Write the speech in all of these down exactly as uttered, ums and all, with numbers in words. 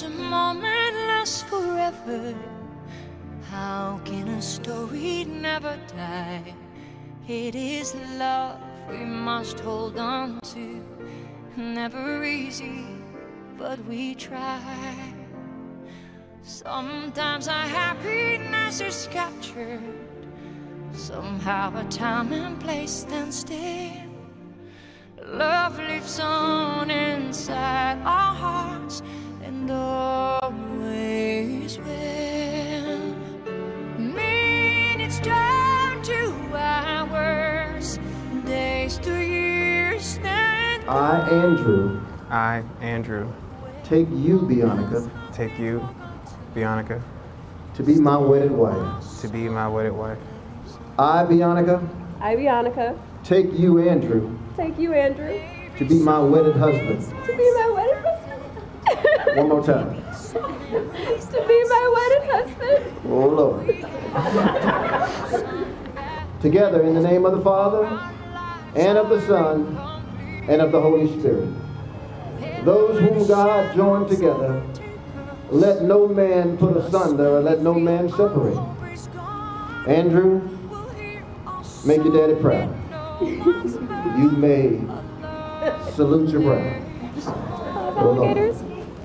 a moment last forever? How can a story never die? It is love we must hold on to. Never easy, but we try. Sometimes our happiness is captured. Somehow a time and place stand still. Love lives on inside our hearts and always will. Minutes turn to hours, days to years, then I, Andrew. I, Andrew. Take you, Bionica. Take you, Bionica. To be my wedded wife. To be my wedded wife. I, Bionica. I, Bionica. Take you, Andrew. Take you, Andrew. To be my wedded husband. To be my wedded husband. One more time. To be my wedded husband. Oh, Lord. Together in the name of the Father, and of the Son, and of the Holy Spirit. Those whom God joined together, let no man put asunder, or let no man separate. Andrew, make your daddy proud. You may salute your bride. Alligators.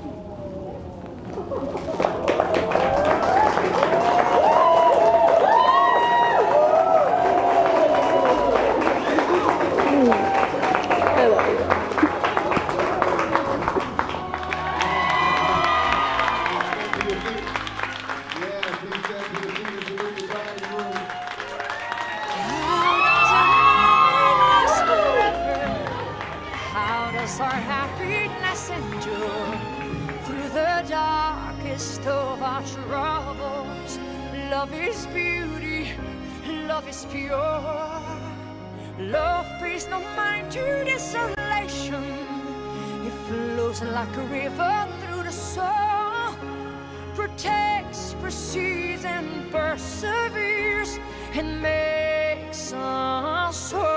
Our happiness endure through the darkest of our troubles. Love is beauty, love is pure. Love pays no mind to desolation. It flows like a river through the soul, protects, precedes, and perseveres, and makes us whole.